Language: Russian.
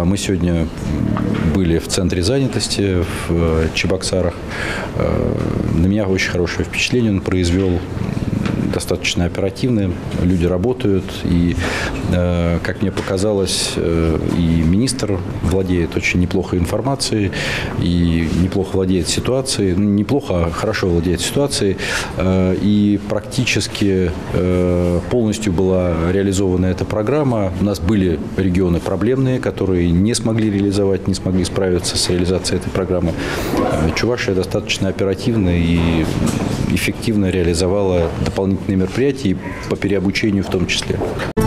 Мы сегодня были в центре занятости в Чебоксарах. На меня очень хорошее впечатление он произвел. Достаточно оперативные, люди работают, и, как мне показалось, и министр владеет очень неплохо информацией, и неплохо владеет ситуацией, неплохо, а хорошо владеет ситуацией, и практически полностью была реализована эта программа. У нас были регионы проблемные, которые не смогли реализовать, не смогли справиться с реализацией этой программы. Чувашия достаточно оперативно и эффективно реализовала дополнительные мероприятия по переобучению в том числе.